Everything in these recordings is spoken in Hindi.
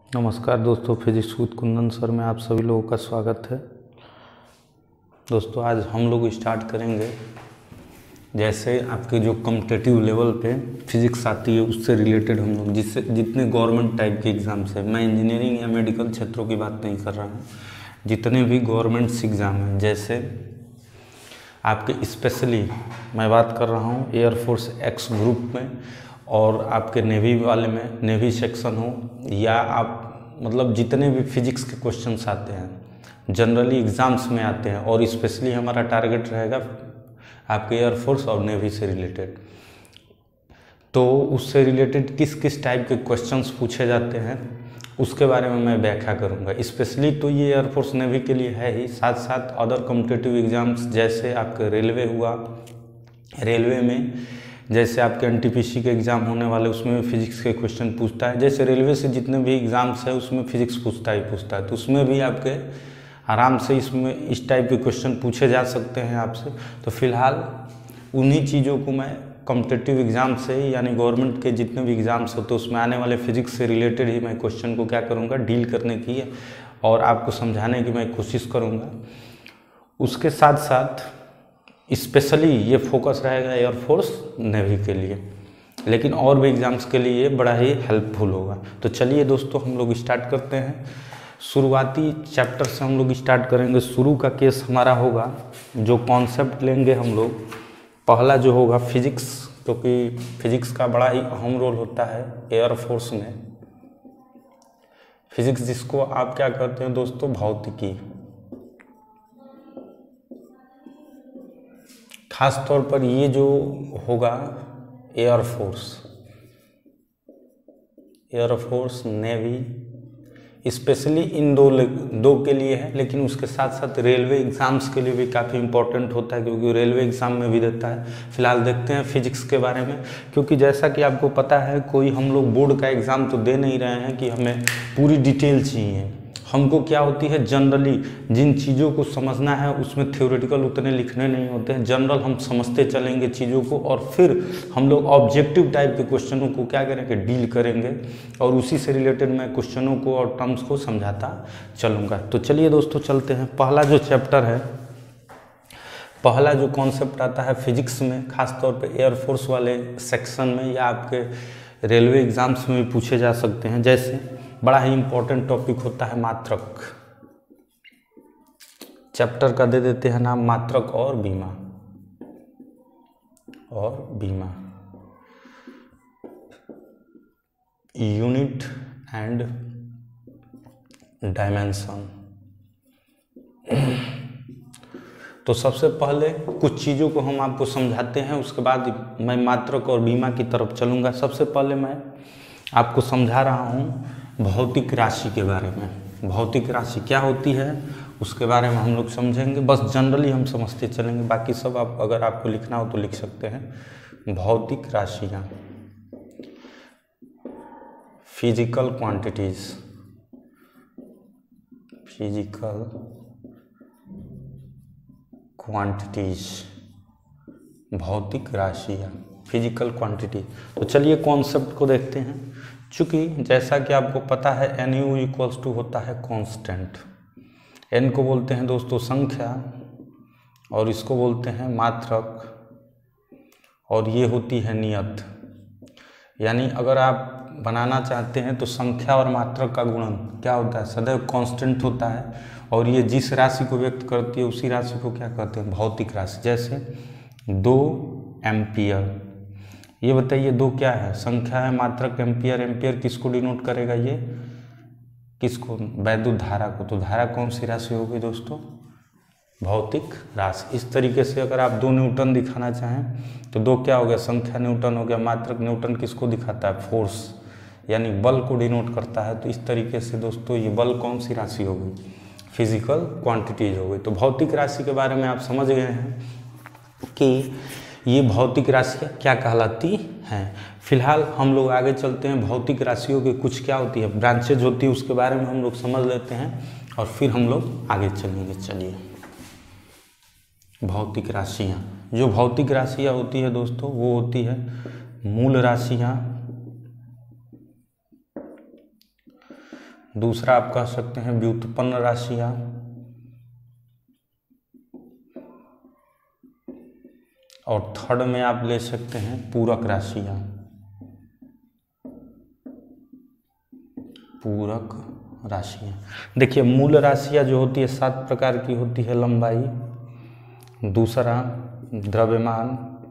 नमस्कार दोस्तों, फिजिक्स विद कुंदन सर में आप सभी लोगों का स्वागत है। दोस्तों आज हम लोग स्टार्ट करेंगे, जैसे आपके जो कॉम्पिटिटिव लेवल पे फिजिक्स आती है उससे रिलेटेड हम लोग जिससे जितने गवर्नमेंट टाइप के एग्ज़ाम्स हैं, मैं इंजीनियरिंग या मेडिकल क्षेत्रों की बात नहीं कर रहा हूँ, जितने भी गवर्नमेंट्स एग्ज़ाम हैं, जैसे आपके स्पेशली मैं बात कर रहा हूँ एयरफोर्स एक्स ग्रुप में और आपके नेवी वाले में, नेवी सेक्शन हो या आप मतलब जितने भी फिजिक्स के क्वेश्चंस आते हैं जनरली एग्ज़ाम्स में आते हैं, और स्पेशली हमारा टारगेट रहेगा आपके एयरफोर्स और नेवी से रिलेटेड। तो उससे रिलेटेड किस किस टाइप के क्वेश्चंस पूछे जाते हैं उसके बारे में मैं व्याख्या करूंगा। स्पेशली तो ये एयरफोर्स नेवी के लिए है ही, साथ साथ अदर कॉम्पिटिटिव एग्ज़ाम्स जैसे आपके रेलवे हुआ, रेलवे में जैसे आपके एनटीपीसी के एग्ज़ाम होने वाले उसमें भी फिजिक्स के क्वेश्चन पूछता है। जैसे रेलवे से जितने भी एग्ज़ाम्स है उसमें फिजिक्स पूछता है, तो उसमें भी आपके आराम से इसमें इस टाइप के क्वेश्चन पूछे जा सकते हैं आपसे। तो फिलहाल उन्हीं चीज़ों को मैं कॉम्पिटिटिव एग्ज़ाम से यानी गवर्नमेंट के जितने भी एग्ज़ाम्स होते हैं उसमें आने वाले फिजिक्स से रिलेटेड ही मैं क्वेश्चन को क्या करूँगा, डील करने की और आपको समझाने की मैं कोशिश करूँगा। उसके साथ साथ स्पेशली ये फोकस रहेगा एयरफोर्स नेवी के लिए, लेकिन और भी एग्ज़ाम्स के लिए ये बड़ा ही हेल्पफुल होगा। तो चलिए दोस्तों हम लोग स्टार्ट करते हैं। शुरुआती चैप्टर से हम लोग स्टार्ट करेंगे। शुरू का केस हमारा होगा, जो कॉन्सेप्ट लेंगे हम लोग, पहला जो होगा फिजिक्स, क्योंकि फिजिक्स का बड़ा ही अहम रोल होता है एयरफोर्स में। फिजिक्स जिसको आप क्या कहते हैं दोस्तों, भौतिकी। खास तौर पर ये जो होगा एयरफोर्स नेवी स्पेशली इन दो के लिए है, लेकिन उसके साथ साथ रेलवे एग्ज़ाम्स के लिए भी काफ़ी इंपॉर्टेंट होता है, क्योंकि रेलवे एग्ज़ाम में भी देता है। फिलहाल देखते हैं फिजिक्स के बारे में, क्योंकि जैसा कि आपको पता है कोई हम लोग बोर्ड का एग्ज़ाम तो दे नहीं रहे हैं कि हमें पूरी डिटेल चाहिए। हमको क्या होती है, जनरली जिन चीज़ों को समझना है उसमें थ्योरेटिकल उतने लिखने नहीं होते हैं, जनरल हम समझते चलेंगे चीज़ों को और फिर हम लोग ऑब्जेक्टिव टाइप के क्वेश्चनों को क्या करेंगे, डील करेंगे, और उसी से रिलेटेड मैं क्वेश्चनों को और टर्म्स को समझाता चलूँगा। तो चलिए दोस्तों चलते हैं। पहला जो चैप्टर है, पहला जो कॉन्सेप्ट आता है फिजिक्स में, खासतौर पर एयरफोर्स वाले सेक्शन में या आपके रेलवे एग्ज़ाम्स में भी पूछे जा सकते हैं। जैसे बड़ा ही इंपॉर्टेंट टॉपिक होता है मात्रक। चैप्टर का दे देते हैं नाम मात्रक और बीमा। Unit and dimension. तो सबसे पहले कुछ चीज़ों को हम आपको समझाते हैं, उसके बाद मैं मात्रक और बीमा की तरफ चलूँगा। सबसे पहले मैं आपको समझा रहा हूँ भौतिक राशि के बारे में। भौतिक राशि क्या होती है उसके बारे में हम लोग समझेंगे, बस जनरली हम समझते चलेंगे, बाकी सब आप अगर आपको लिखना हो तो लिख सकते हैं। भौतिक राशियाँ, फिजिकल क्वांटिटीज, भौतिक राशियाँ, फिजिकल क्वांटिटी। तो चलिए कॉन्सेप्ट को देखते हैं। चूँकि जैसा कि आपको पता है NU इक्वल्स टू होता है कांस्टेंट। N को बोलते हैं दोस्तों संख्या और इसको बोलते हैं मात्रक, और ये होती है नियत। यानी अगर आप बनाना चाहते हैं तो संख्या और मात्रक का गुणन क्या होता है, सदैव कांस्टेंट होता है, और ये जिस राशि को व्यक्त करती है उसी राशि को क्या कहते हैं, भौतिक राशि। जैसे 2 एम्पियर, ये बताइए 2 क्या है, संख्या है, मात्रक एम्पियर। एम्पियर किसको डिनोट करेगा, ये किसको, वैद्युत धारा को। तो धारा कौन सी राशि होगी दोस्तों, भौतिक राशि। इस तरीके से अगर आप 2 न्यूटन दिखाना चाहें तो 2 क्या हो गया, संख्या न्यूटन हो गया, मात्रक न्यूटन किसको दिखाता है, फोर्स यानी बल को डिनोट करता है। तो इस तरीके से दोस्तों ये बल कौन सी राशि होगी, फिजिकल क्वांटिटीज हो गई। तो भौतिक राशि के बारे में आप समझ गए हैं कि ये भौतिक राशियाँ क्या कहलाती हैं। फिलहाल हम लोग आगे चलते हैं। भौतिक राशियों की कुछ क्या होती है, ब्रांचेज होती है, उसके बारे में हम लोग समझ लेते हैं और फिर हम लोग आगे चलेंगे। चलिए भौतिक राशियाँ, जो भौतिक राशियाँ होती है दोस्तों वो होती है मूल राशियाँ, दूसरा आप कह सकते हैं व्युत्पन्न राशियां, और थर्ड में आप ले सकते हैं पूरक राशियां। पूरक राशियां, देखिए मूल राशियां जो होती है 7 प्रकार की होती है। लंबाई, दूसरा द्रव्यमान,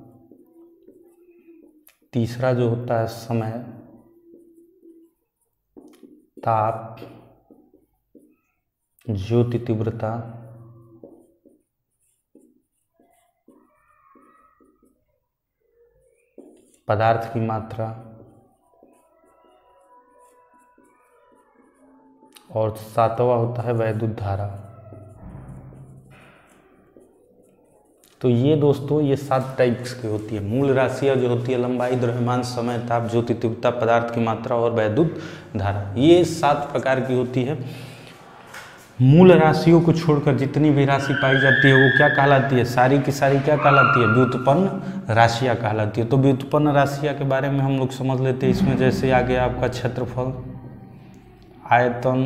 तीसरा जो होता है समय, ताप, ज्योति तीव्रता, पदार्थ की मात्रा, और 7वां होता है वैद्युत धारा। तो ये दोस्तों ये 7 टाइप्स की होती है। मूल राशियाँ जो होती है लंबाई, द्रव्यमान, समय, ताप, ज्योति तीव्रता, पदार्थ की मात्रा और वैद्युत धारा, ये 7 प्रकार की होती है। मूल राशियों को छोड़कर जितनी भी राशि पाई जाती है वो क्या कहलाती है? सारी की सारी क्या कहलाती है? व्युत्पन्न राशियाँ कहलाती है। तो व्युत्पन्न राशियाँ के बारे में हम लोग समझ लेते हैं। इसमें जैसे आ गया आपका क्षेत्रफल, आयतन,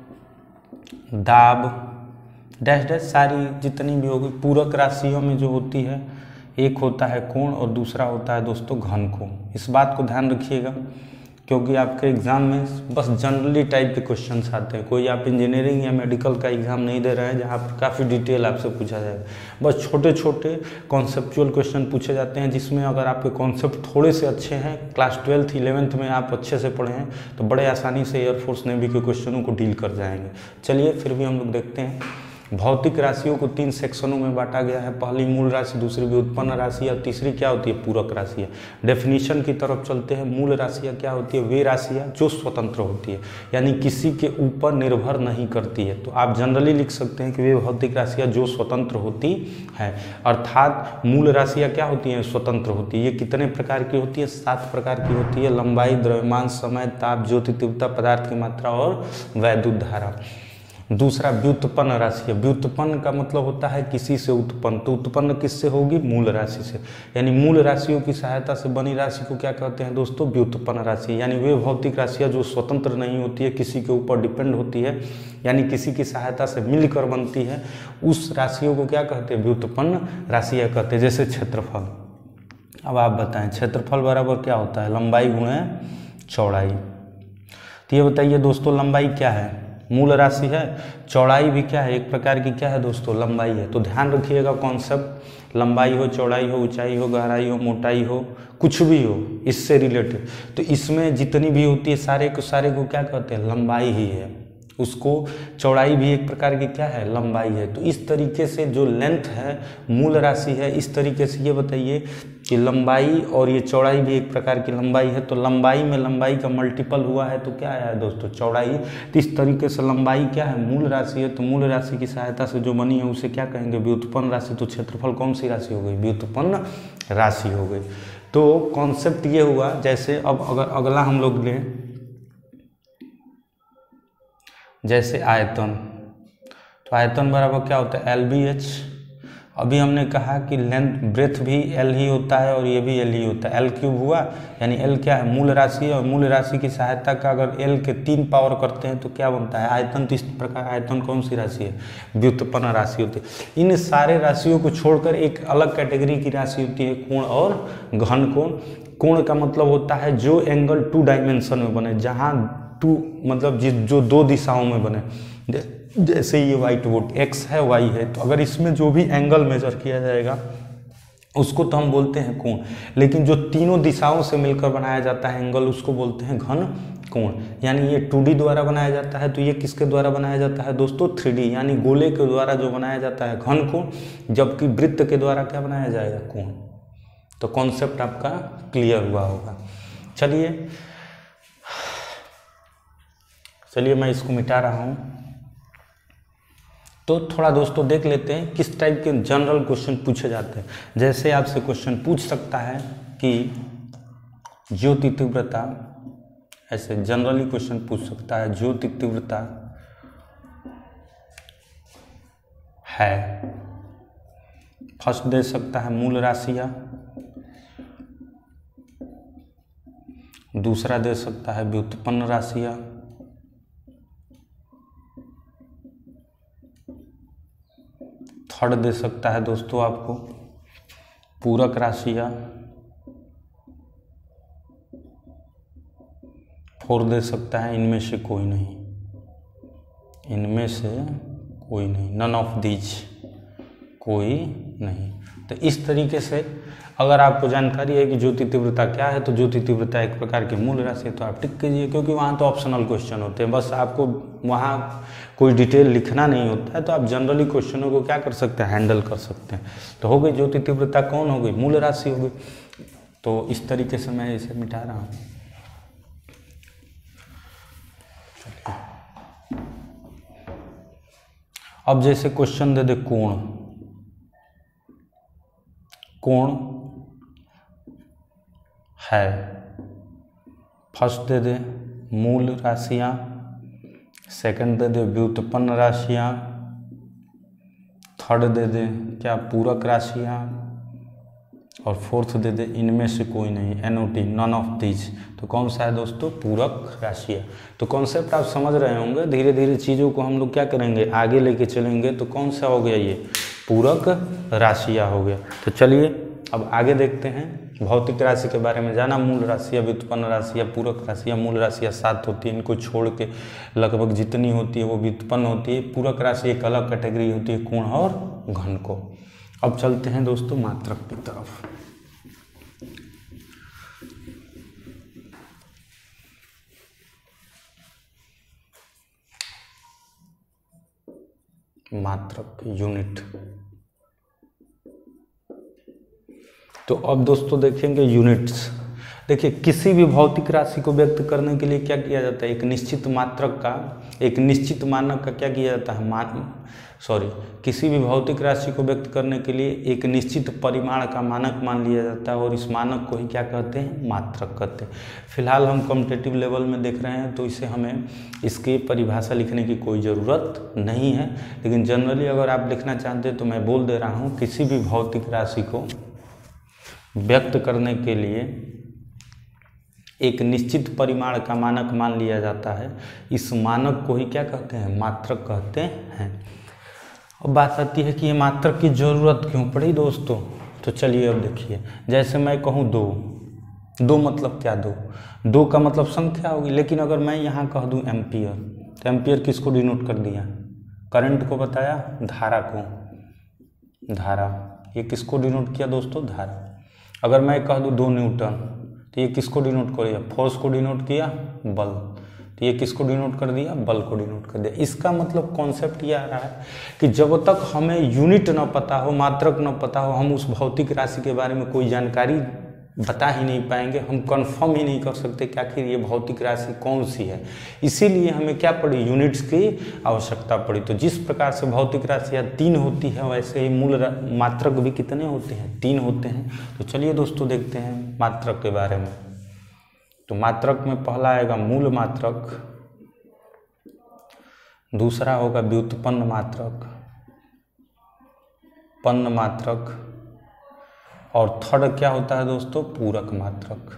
दाब, डैश डैश, सारी जितनी भी होगी। पूरक राशियों में जो होती है एक होता है कोण और दूसरा होता है दोस्तों घन कोण। इस बात को ध्यान रखिएगा क्योंकि आपके एग्जाम में बस जनरली टाइप के क्वेश्चंस आते हैं। कोई आप इंजीनियरिंग या मेडिकल का एग्जाम नहीं दे रहे हैं जहाँ पर काफ़ी डिटेल आपसे पूछा जाएगा। बस छोटे छोटे कॉन्सेप्चुअल क्वेश्चन पूछे जाते हैं जिसमें अगर आपके कॉन्सेप्ट थोड़े से अच्छे हैं, क्लास 12th 11th में आप अच्छे से पढ़े हैं तो बड़े आसानी से एयरफोर्स नेवी के क्वेश्चनों को डील कर जाएंगे। चलिए फिर भी हम लोग देखते हैं। भौतिक राशियों को 3 सेक्शनों में बांटा गया है। पहली मूल राशि, दूसरी व्युत्पन्न राशि और तीसरी क्या होती है? पूरक राशियाँ। डेफिनेशन की तरफ चलते हैं। मूल राशियाँ क्या होती है? वे राशियाँ जो स्वतंत्र होती है, यानी किसी के ऊपर निर्भर नहीं करती है। तो आप जनरली लिख सकते हैं कि वे भौतिक राशियाँ जो स्वतंत्र होती हैं, अर्थात मूल राशियाँ क्या होती हैं? स्वतंत्र होती है। ये कितने प्रकार की होती है? 7 प्रकार की होती है। लंबाई, द्रव्यमान, समय, ताप, ज्योति तीव्रता, पदार्थ की मात्रा और वैद्युत धारा। दूसरा व्युत्पन्न राशि है। व्युत्पन्न का मतलब होता है किसी से उत्पन्न। तो उत्पन्न किससे होगी? मूल राशि से। यानी मूल राशियों की सहायता से बनी राशि को क्या कहते हैं दोस्तों? व्युत्पन्न राशि। यानी वे भौतिक राशियाँ जो स्वतंत्र नहीं होती है, किसी के ऊपर डिपेंड होती है, यानी किसी की सहायता से मिलकर बनती है, उस राशियों को क्या कहते हैं? व्युत्पन्न राशियाँ कहते हैं। जैसे क्षेत्रफल। अब आप बताएं क्षेत्रफल बराबर क्या होता है? लंबाई गुणे चौड़ाई। तो ये बताइए दोस्तों लंबाई क्या है? मूल राशि है। चौड़ाई भी क्या है? एक प्रकार की क्या है दोस्तों? लंबाई है। तो ध्यान रखिएगा कॉन्सेप्ट, लंबाई हो, चौड़ाई हो, ऊंचाई हो, गहराई हो, मोटाई हो, कुछ भी हो इससे रिलेटेड, तो इसमें जितनी भी होती है सारे को क्या कहते हैं? लंबाई ही है। उसको चौड़ाई भी एक प्रकार की क्या है? लंबाई है। तो इस तरीके से जो लेंथ है मूल राशि है, इस तरीके से ये बताइए कि लंबाई और ये चौड़ाई भी एक प्रकार की लंबाई है। तो लंबाई में लंबाई का मल्टीपल हुआ है तो क्या है दोस्तों? चौड़ाई। तो इस तरीके से लंबाई क्या है? मूल राशि है। तो मूल राशि की सहायता से जो बनी है उसे क्या कहेंगे? व्युत्पन्न राशि। तो क्षेत्रफल कौन सी राशि हो गई? व्युत्पन्न राशि हो गई। तो कॉन्सेप्ट ये हुआ। जैसे अब अगर अगला हम लोग लें, जैसे आयतन, तो आयतन बराबर क्या होता है? LBH। अभी हमने कहा कि लेंथ ब्रेथ भी L ही होता है और ये भी L ही होता है। L क्यूब हुआ, यानी L क्या है? मूल राशि है। और मूल राशि की सहायता का अगर L के 3 पावर करते हैं तो क्या बनता है? आयतन। तो इस प्रकार आयतन कौन सी राशि है? व्युत्पन्न राशि होती है। इन सारे राशियों को छोड़कर एक अलग कैटेगरी की राशि होती है कोण और घन कोण। कोण का मतलब होता है जो एंगल 2 डायमेंशन में बने, जहाँ 2 मतलब जो 2 दिशाओं में बने। जैसे ये व्हाइट बोर्ड x है, y है, तो अगर इसमें जो भी एंगल मेजर किया जाएगा उसको तो हम बोलते हैं कोण। लेकिन जो तीनों दिशाओं से मिलकर बनाया जाता है एंगल उसको बोलते हैं घन कोण। यानी ये 2D द्वारा बनाया जाता है, तो ये किसके द्वारा बनाया जाता है दोस्तों? 3D, यानी गोले के द्वारा जो बनाया जाता है घन कोण, जबकि वृत्त के द्वारा क्या बनाया जाएगा? कोण। तो कॉन्सेप्ट आपका क्लियर हुआ होगा। चलिए मैं इसको मिटा रहा हूँ। तो थोड़ा दोस्तों देख लेते हैं किस टाइप के जनरल क्वेश्चन पूछे जाते हैं। जैसे आपसे क्वेश्चन पूछ सकता है कि ज्योति तीव्रता, ऐसे जनरली क्वेश्चन पूछ सकता है ज्योति तीव्रता है। फर्स्ट दे सकता है मूल राशियाँ, दूसरा दे सकता है व्युत्पन्न राशियाँ, थर्ड दे सकता है दोस्तों आपको पूरक राशियाँ, फोर दे सकता है इनमें से कोई नहीं, इनमें से कोई नहीं, नन ऑफ दीज, कोई नहीं। तो इस तरीके से अगर आपको जानकारी है कि ज्योति तीव्रता क्या है, तो ज्योति तीव्रता एक प्रकार की मूल राशि है, तो आप टिक कीजिए, क्योंकि वहाँ तो ऑप्शनल क्वेश्चन होते हैं, बस आपको वहाँ कोई डिटेल लिखना नहीं होता है, तो आप जनरली क्वेश्चनों को क्या कर सकते हैं, हैंडल कर सकते हैं। तो हो गई ज्योति तीव्रता, कौन हो गई, मूल राशि हो गई। तो इस तरीके से मैं इसे मिटा रहा हूँ। अब जैसे क्वेश्चन दे दे कोण, कोण है, फर्स्ट दे दे मूल राशियां, सेकंड दे दे व्युत्पन्न राशियां, थर्ड दे दे क्या पूरक राशियां, और फोर्थ दे दे इनमें से कोई नहीं, NOT, नन ऑफ दीज। तो कौन सा है दोस्तों, पूरक राशियाँ। तो कॉन्सेप्ट आप समझ रहे होंगे, धीरे धीरे चीज़ों को हम लोग क्या करेंगे, आगे लेके चलेंगे। तो कौन सा हो गया, ये पूरक राशियाँ हो गया। तो चलिए अब आगे देखते हैं, भौतिक राशि के बारे में जाना, मूल राशियाँ, व्युत्पन्न राशियाँ, पूरक राशियाँ। मूल राशियाँ 7 होती है, इनको छोड़ के लगभग जितनी होती है वो व्युत्पन्न होती है। पूरक राशि एक अलग कैटेगरी होती है, कोण और घन को। अब चलते हैं दोस्तों मात्रक की तरफ। मात्रक यूनिट। तो अब दोस्तों देखेंगे यूनिट्स। देखिए किसी भी भौतिक राशि को व्यक्त करने के लिए क्या किया जाता है, एक निश्चित मात्रक का, एक निश्चित मानक का क्या किया जाता है, किसी भी भौतिक राशि को व्यक्त करने के लिए एक निश्चित परिमाण का मानक मान लिया जाता है, और इस मानक को ही क्या कहते हैं, मात्रक कहते हैं। फिलहाल हम कॉम्पिटिटिव लेवल में देख रहे हैं, तो इसे हमें इसकी परिभाषा लिखने की कोई ज़रूरत नहीं है, लेकिन जनरली अगर आप लिखना चाहते हैं तो मैं बोल दे रहा हूँ, किसी भी भौतिक राशि को व्यक्त करने के लिए एक निश्चित परिमाण का मानक मान लिया जाता है, इस मानक को ही क्या कहते हैं, मात्रक कहते हैं। अब बात आती है कि ये मात्रक की ज़रूरत क्यों पड़ी दोस्तों। तो चलिए अब देखिए, जैसे मैं कहूँ दो मतलब क्या, दो का मतलब संख्या होगी, लेकिन अगर मैं यहाँ कह दूँ एम्पियर, तो एम्पियर किसको डिनोट कर दिया, करंट को बताया, धारा को, धारा, ये किसको डिनोट किया दोस्तों, धारा। अगर मैं कह दूँ 2 न्यूटन, तो ये किसको डिनोट कर दिया, फोर्स को डिनोट किया, बल, तो ये किसको डिनोट कर दिया, बल को डिनोट कर दिया। इसका मतलब कॉन्सेप्ट ये आ रहा है कि जब तक हमें यूनिट न पता हो, मात्रक न पता हो, हम उस भौतिक राशि के बारे में कोई जानकारी बता ही नहीं पाएंगे, हम कंफर्म ही नहीं कर सकते कि आखिर ये भौतिक राशि कौन सी है। इसीलिए हमें क्या पड़ी, यूनिट्स की आवश्यकता पड़ी। तो जिस प्रकार से भौतिक राशियाँ 3 होती है, वैसे ही मूल मात्रक भी कितने होते हैं, 3 होते हैं। तो चलिए दोस्तों देखते हैं मात्रक के बारे में। तो मात्रक में पहला आएगा मूल मात्रक, दूसरा होगा व्युत्पन्न मात्रक, पन्न मात्रक, और थर्ड क्या होता है दोस्तों, पूरक मात्रक।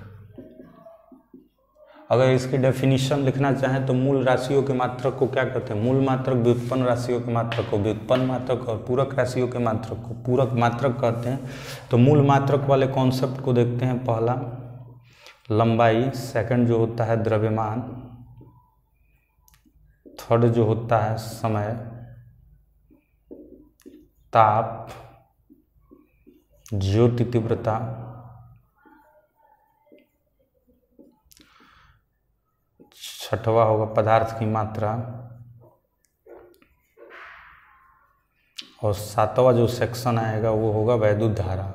अगर इसकी डेफिनेशन लिखना चाहें तो मूल राशियों के मात्रक को क्या कहते हैं, मूल मात्रक, व्युत्पन्न राशियों के मात्रक को व्युत्पन्न मात्रक, और पूरक राशियों के मात्रक को पूरक मात्रक कहते हैं। तो मूल मात्रक वाले कॉन्सेप्ट को देखते हैं। पहला लंबाई, सेकंड जो होता है द्रव्यमान, थर्ड जो होता है समय, ताप, ज्योति तीव्रता, छठवां होगा पदार्थ की मात्रा, और सातवां जो सेक्शन आएगा वो होगा वैद्युत धारा,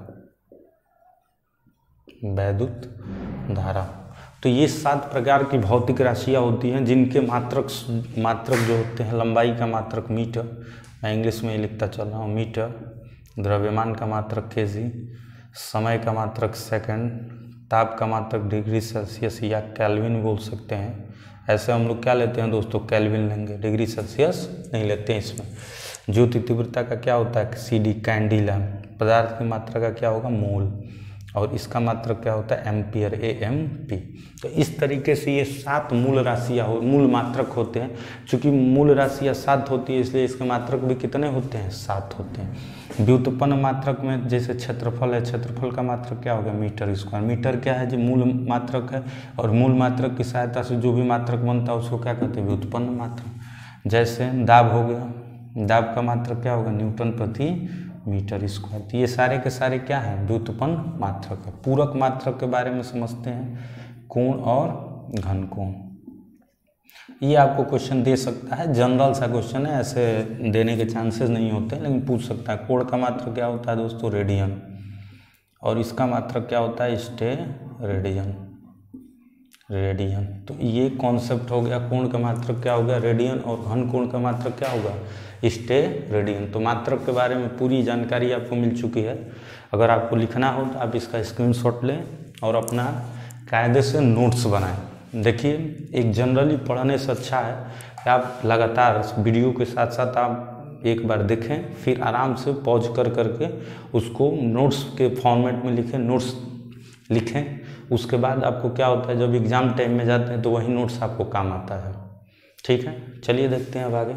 वैद्युत धारा। तो ये 7 प्रकार की भौतिक राशियाँ होती हैं जिनके मात्रक जो होते हैं, लंबाई का मात्रक मीटर, मैं इंग्लिश में ही लिखता चल रहा हूँ मीटर, द्रव्यमान का मात्रक केजी, समय का मात्रक सेकंड, ताप का मात्रक डिग्री सेल्सियस या केल्विन बोल सकते हैं। ऐसे हम लोग क्या लेते हैं दोस्तों, केल्विन लेंगे, डिग्री सेल्सियस नहीं लेते हैं इसमें। ज्योति तीव्रता का क्या होता है, CD, कैंडिला। पदार्थ की मात्रा का क्या होगा, मोल। और इसका मात्रक क्या होता है एम्पियर, AMP। तो इस तरीके से ये 7 मूल राशियाँ मूल मात्रक होते हैं। चूँकि मूल राशियाँ 7 होती है इसलिए इसके मात्रक भी कितने होते हैं, 7 होते हैं। व्युत्पन्न मात्रक में जैसे क्षेत्रफल है, क्षेत्रफल का मात्रक क्या होगा, मीटर स्क्वायर। मीटर क्या है जी, मूल मात्रक है, और मूल मात्रक की सहायता से जो भी मात्रक बनता है उसको क्या कहते हैं, व्युत्पन्न मात्रक। जैसे दाब हो गया, दाब का मात्रक क्या होगा, न्यूटन प्रति मीटर स्क्वायर। तो ये सारे के सारे क्या हैं, व्युत्पन्न मात्रक है। पूरक मात्रक के बारे में समझते हैं, कोण और घन कोण। ये आपको क्वेश्चन दे सकता है, जनरल सा क्वेश्चन है, ऐसे देने के चांसेस नहीं होते, लेकिन पूछ सकता है। कोण का मात्रक क्या होता है दोस्तों, रेडियन, और इसका मात्रक क्या होता है, स्टेरेडियन, रेडियन। तो ये कॉन्सेप्ट हो गया। कोण का मात्रक क्या होगा, रेडियन, और घन कोण का मात्रक क्या होगा, स्टेरेडियन। तो मात्रक के बारे में पूरी जानकारी आपको मिल चुकी है। अगर आपको लिखना हो तो आप इसका स्क्रीनशॉट लें और अपना कायदे से नोट्स बनाएं। देखिए, एक जनरली पढ़ने से अच्छा है कि आप लगातार वीडियो के साथ साथ आप एक बार देखें, फिर आराम से पॉज कर करके उसको नोट्स के फॉर्मेट में लिखें, नोट्स लिखें। उसके बाद आपको क्या होता है, जब एग्ज़ाम टाइम में जाते हैं तो वही नोट्स आपको काम आता है। ठीक है, चलिए देखते हैं अब आगे।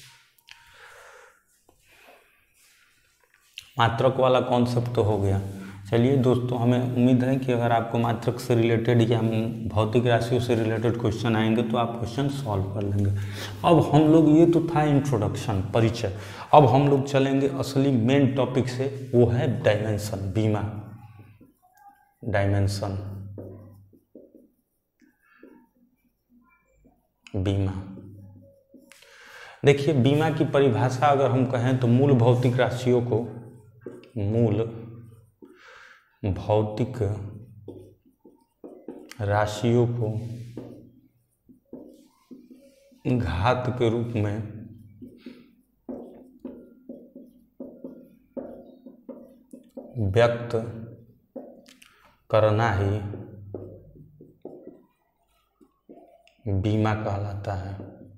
मात्रक वाला कॉन्सेप्ट तो हो गया। चलिए दोस्तों, हमें उम्मीद है कि अगर आपको मात्रक से रिलेटेड या भौतिक राशियों से रिलेटेड क्वेश्चन आएंगे तो आप क्वेश्चन सॉल्व कर लेंगे। अब हम लोग, ये तो था इंट्रोडक्शन, परिचय। अब हम लोग चलेंगे असली मेन टॉपिक से, वो है डायमेंशन, बीमा, डायमेंशन, बीमा। देखिए, बीमा की परिभाषा अगर हम कहें तो मूल भौतिक राशियों को, मूल भौतिक राशियों को घात के रूप में व्यक्त करना ही बीमा कहलाता है।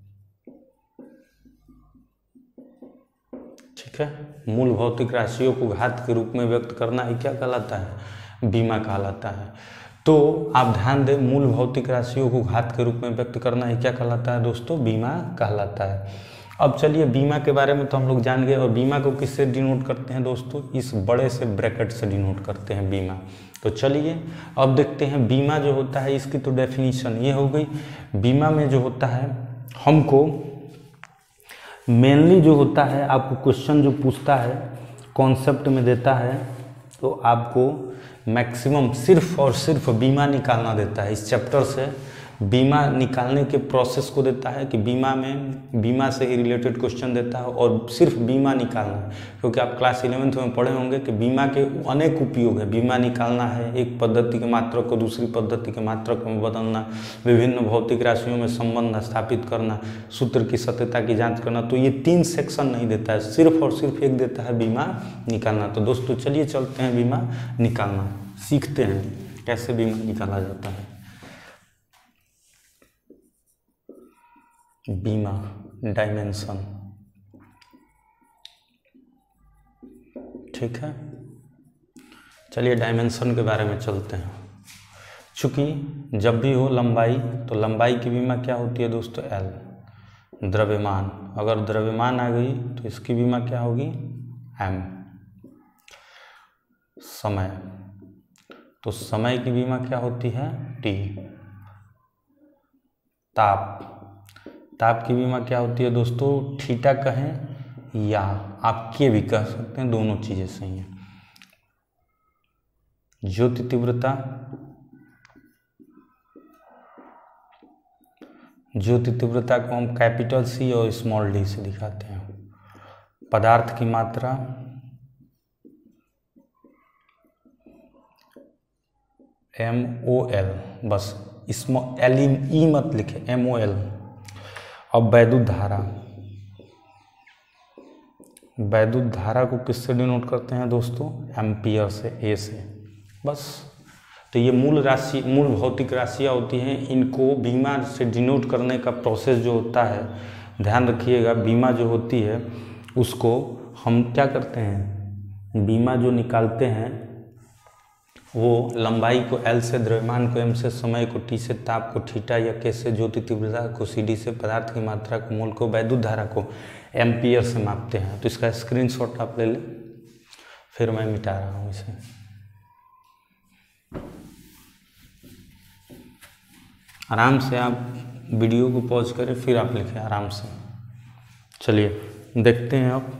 ठीक है, मूल भौतिक राशियों को घात के रूप में व्यक्त करना ही क्या कहलाता है, बीमा कहलाता है। तो आप ध्यान दें, मूल भौतिक राशियों को घात के रूप में व्यक्त करना ही क्या कहलाता है दोस्तों, बीमा कहलाता है। अब चलिए, बीमा के बारे में तो हम लोग जान गए, और बीमा को किससे डिनोट करते हैं दोस्तों, इस बड़े से ब्रैकेट से डिनोट करते हैं बीमा। तो चलिए अब देखते हैं बीमा जो होता है इसकी तो डेफिनीशन ये हो गई। बीमा में जो होता है, हमको मेनली जो होता है, आपको क्वेश्चन जो पूछता है कॉन्सेप्ट में देता है, तो आपको मैक्सिमम सिर्फ और सिर्फ बीमा निकालना देता है। इस चैप्टर से बीमा निकालने के प्रोसेस को देता है कि बीमा से ही रिलेटेड क्वेश्चन देता है, और सिर्फ बीमा निकालना है। क्योंकि आप क्लास 11th में पढ़े होंगे कि बीमा के अनेक उपयोग है। बीमा निकालना है, एक पद्धति के मात्रक को दूसरी पद्धति के मात्रक में बदलना, विभिन्न भौतिक राशियों में संबंध स्थापित करना, सूत्र की सत्यता की जाँच करना। तो ये 3 सेक्शन नहीं देता है, सिर्फ और सिर्फ एक देता है, बीमा निकालना। तो दोस्तों चलिए चलते हैं बीमा निकालना, सीखते हैं कैसे बीमा निकाला जाता है। बीमा, डायमेंशन, ठीक है। चलिए डायमेंशन के बारे में चलते हैं। चूँकि जब भी हो लंबाई, तो लंबाई की बीमा क्या होती है दोस्तों, L। द्रव्यमान, अगर द्रव्यमान आ गई तो इसकी बीमा क्या होगी, M। समय, तो समय की बीमा क्या होती है, T। ताप, ताप की बीमा क्या होती है दोस्तों, थीटा कहें या आप के भी कह सकते हैं, दोनों चीजें सही हैं। ज्योति तीव्रता, ज्योति तीव्रता को हम कैपिटल C और स्मॉल d से दिखाते हैं। पदार्थ की मात्रा, MOL, बस स्मॉल ई मत लिखे, MOL। अब वैद्युत धारा, वैद्युत धारा को किससे डिनोट करते हैं दोस्तों, एम्पियर से, A से, बस। तो ये मूल राशि, मूल भौतिक राशियाँ होती हैं, इनको बीमा से डिनोट करने का प्रोसेस जो होता है, ध्यान रखिएगा, बीमा जो होती है उसको हम क्या करते हैं, बीमा जो निकालते हैं वो लंबाई को L से, द्रव्यमान को M से, समय को T से, ताप को थीटा या K से, ज्योति तीव्रता को CD से, पदार्थ की मात्रा को मोल को, वैद्युत धारा को एम्पियर से मापते हैं। तो इसका स्क्रीनशॉट आप ले लें, फिर मैं मिटा रहा हूँ इसे। आराम से आप वीडियो को पॉज करें, फिर आप लिखें आराम से। चलिए देखते हैं अब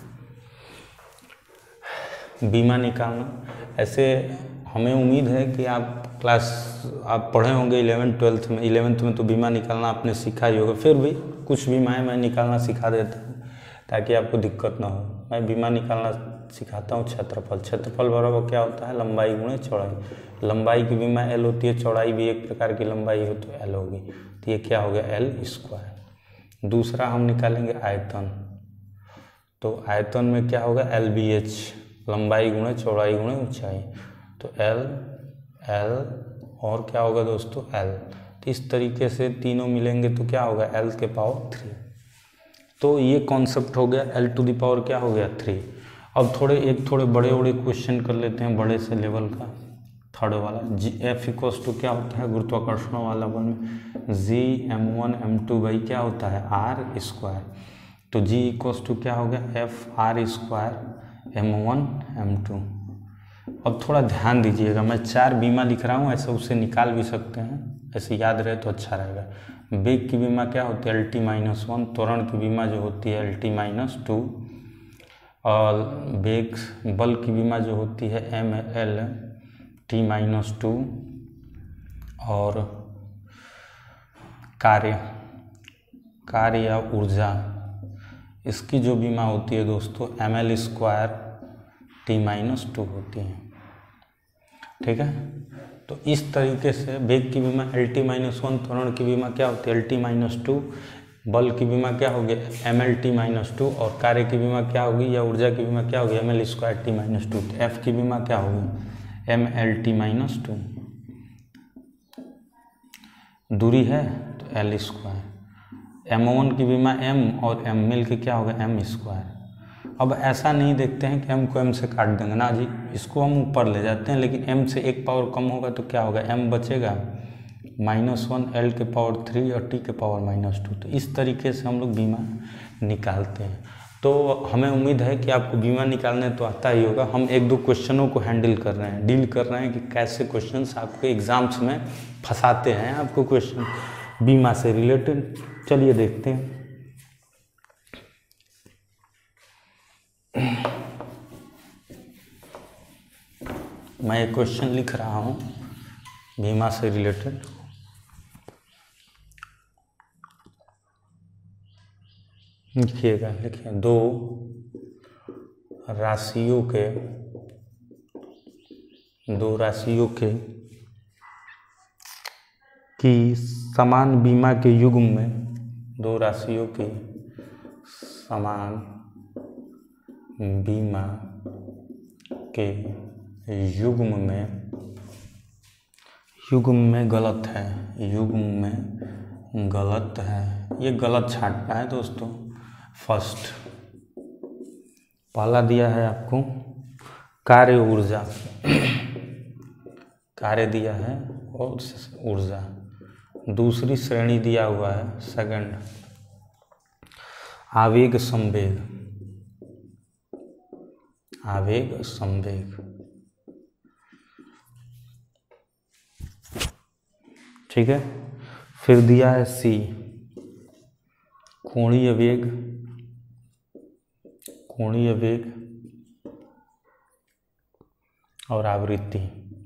बीमा निकालना। ऐसे हमें उम्मीद है कि आप पढ़े होंगे 11th-12th में। 11th में तो बीमा निकालना आपने सीखा ही होगा, फिर भी कुछ बीमाएँ मैं निकालना सिखा देता हूँ ताकि आपको दिक्कत ना हो। मैं बीमा निकालना सिखाता हूँ। क्षेत्रफल बराबर क्या होता है, लंबाई गुणे चौड़ाई। लंबाई की बीमा L होती है, चौड़ाई भी एक प्रकार की लंबाई हो तो L होगी, तो ये क्या हो गया L²। दूसरा हम निकालेंगे आयतन, तो आयतन में क्या होगा LBH, लंबाई गुणे चौड़ाई गुणे ऊंचाई, तो L और क्या होगा दोस्तों L। तो इस तरीके से तीनों मिलेंगे तो क्या होगा L⁻3। तो ये कॉन्सेप्ट हो गया L⁻ क्या हो गया 3। अब थोड़े बड़े क्वेश्चन कर लेते हैं, बड़े से लेवल का। थर्ड वाला F क्या होता है, गुरुत्वाकर्षण वाला बल में G(m1 m2) क्या होता है r²। तो G क्या हो गया F(r²) m1 m2। अब थोड़ा ध्यान दीजिएगा, मैं 4 बीमा लिख रहा हूँ, ऐसे उसे निकाल भी सकते हैं, ऐसे याद रहे तो अच्छा रहेगा। वेग की बीमा क्या होती है Lt-1, त्वरण की बीमा जो होती है Lt-2, और वेग बल की बीमा जो होती है mLt-2, और कार्य या ऊर्जा, इसकी जो बीमा होती है दोस्तों mL²T-2 होती है। ठीक है, तो इस तरीके से वेग की बीमा Lt-1, त्वरण की बीमा क्या होती है Lt-2, बल की बीमा क्या होगी mLt-2, और कार्य की बीमा क्या होगी या ऊर्जा की बीमा क्या होगी mL²T-2। तो F की बीमा क्या होगी mLt-2, दूरी है तो L²। m1 की बीमा m और m मिल के क्या होगा m²। अब ऐसा नहीं देखते हैं कि m को m से काट देंगे ना जी, इसको हम ऊपर ले जाते हैं, लेकिन m से एक पावर कम होगा तो क्या होगा m बचेगा -1 L⁻3 और T⁻²। तो इस तरीके से हम लोग बीमा निकालते हैं। तो हमें उम्मीद है कि आपको बीमा निकालने तो आता ही होगा। हम 1-2 क्वेश्चनों को डील कर रहे हैं कि कैसे क्वेश्चंस आपके एग्जाम्स में फंसाते हैं आपको क्वेश्चन बीमा से रिलेटेड। चलिए देखते हैं। मैं एक क्वेश्चन लिख रहा हूँ बीमा से रिलेटेड। लिखिए 2 राशियों के की समान बीमा के युग्म में, 2 राशियों की समान बीमा के युग्म में गलत है, ये गलत छांटना है दोस्तों। फर्स्ट पहला दिया है आपको कार्य दिया है और ऊर्जा। दूसरी श्रेणी दिया हुआ है सेकंड आवेग संवेग। ठीक है, फिर दिया है सी कोणीय वेग और आवृत्ति।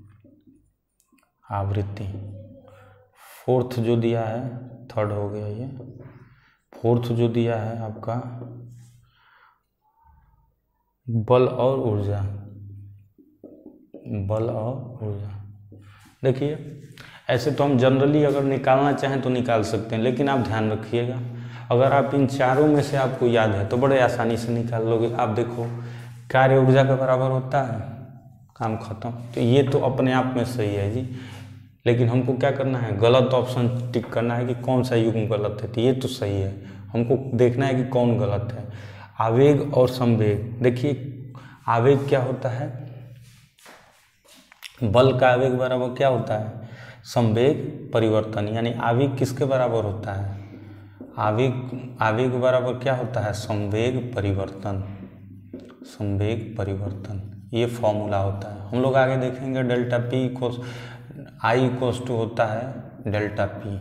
फोर्थ जो दिया है, थर्ड हो गया ये, फोर्थ जो दिया है आपका बल और ऊर्जा। देखिए ऐसे तो हम जनरली अगर निकालना चाहें तो निकाल सकते हैं, लेकिन आप ध्यान रखिएगा अगर आप इन चारों में से आपको याद है तो बड़े आसानी से निकाल लोगे। आप देखो कार्य ऊर्जा के बराबर होता है, काम खत्म। तो ये तो अपने आप में सही है जी, लेकिन हमको क्या करना है, गलत ऑप्शन टिक करना है कि कौन सा युग्म गलत है। तो ये तो सही है, हमको देखना है कि कौन गलत है। आवेग और संवेग, देखिए आवेग क्या होता है, बल का आवेग बराबर क्या होता है, संवेग परिवर्तन। यानी आवेग किसके बराबर होता है, आवेग बराबर क्या होता है, संवेग परिवर्तन, संवेग परिवर्तन। ये फॉर्मूला होता है। हम लोग आगे देखेंगे delta P equals I equals to होता है डेल्टा पी,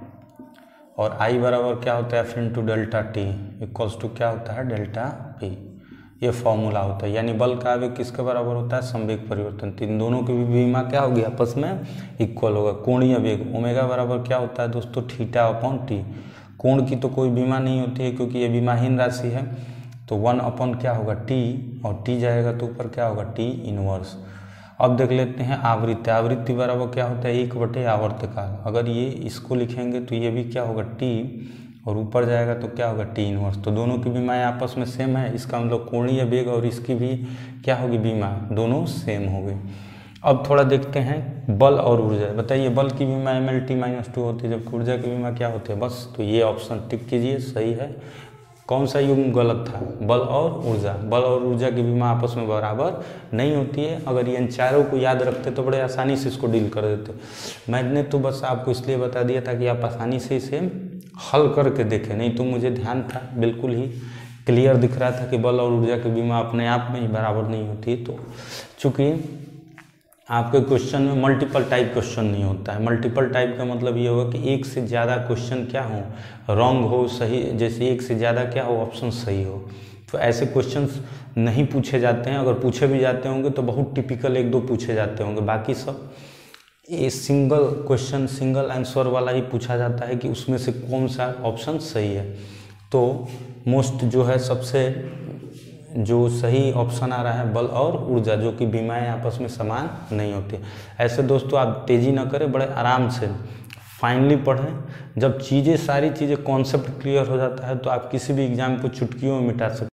और आई बराबर क्या होता है, F into delta T equals to क्या होता है, डेल्टा पी। ये फॉर्मूला होता है। यानी बल का आवेग किसके बराबर होता है, संवेग परिवर्तन। तो इन दोनों की भी विमा क्या होगी, आपस में इक्वल होगा। कोणीय वेग ओमेगा बराबर क्या होता है दोस्तों, थीटा अपॉन टी। कोण की तो कोई बीमा नहीं होती है क्योंकि ये बीमाहीन राशि है, तो 1 अपॉन क्या होगा टी, और टी जाएगा तो ऊपर क्या होगा टी इनवर्स। अब देख लेते हैं आवृत्ति। आवृत्ति बराबर क्या होता है, 1/, आवर्तकाल। अगर ये इसको लिखेंगे तो ये भी क्या होगा टी, और ऊपर जाएगा तो क्या होगा टी इनवर्स। तो दोनों की बीमाएँ आपस में सेम है, इसका मतलब कोणीय वेग और इसकी भी क्या होगी बीमा, दोनों सेम हो गई। अब थोड़ा देखते हैं बल और ऊर्जा। बताइए बल की बीमा mL/-2 होती है, जबकि ऊर्जा की बीमा क्या होती है, बस। तो ये ऑप्शन टिक कीजिए, सही है। कौन सा युग्म गलत था, बल और ऊर्जा। बल और ऊर्जा की बीमा आपस में बराबर नहीं होती है। अगर ये इन चारों को याद रखते तो बड़े आसानी से इसको डील कर देते। मैंने तो बस आपको इसलिए बता दिया था कि आप आसानी से इसे हल करके देखें, नहीं तो मुझे ध्यान था, बिल्कुल ही क्लियर दिख रहा था कि बल और ऊर्जा की बीमा अपने आप में ही बराबर नहीं होती। तो चूँकि आपके क्वेश्चन में मल्टीपल टाइप क्वेश्चन नहीं होता है। मल्टीपल टाइप का मतलब ये होगा कि एक से ज़्यादा क्वेश्चन क्या हो, रॉन्ग हो, सही, जैसे एक से ज़्यादा क्या हो, ऑप्शन सही हो। तो ऐसे क्वेश्चंस नहीं पूछे जाते हैं। अगर पूछे भी जाते होंगे तो बहुत टिपिकल 1-2 पूछे जाते होंगे, बाकी सब ये सिंगल क्वेश्चन, सिंगल आंसर वाला ही पूछा जाता है कि उसमें से कौन सा ऑप्शन सही है। तो मोस्ट जो है, सबसे जो सही ऑप्शन आ रहा है बल और ऊर्जा, जो कि बीमाएँ आपस में समान नहीं होती। ऐसे दोस्तों आप तेज़ी ना करें, बड़े आराम से फाइनली पढ़ें। जब सारी चीज़ें कॉन्सेप्ट क्लियर हो जाता है तो आप किसी भी एग्जाम को चुटकियों में मिटा सकते हैं।